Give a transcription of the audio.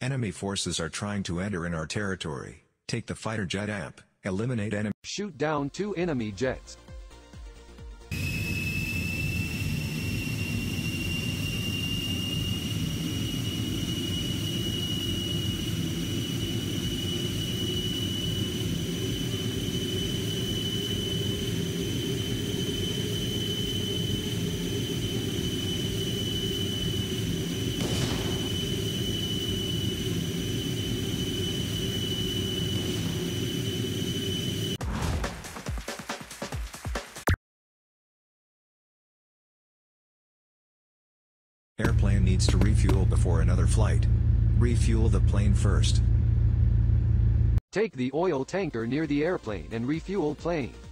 Enemy forces are trying to enter in our territory. Take the fighter jet amp. Eliminate enemy. Shoot down 2 enemy jets. Airplane needs to refuel before another flight. Refuel the plane first. Take the oil tanker near the airplane and refuel plane.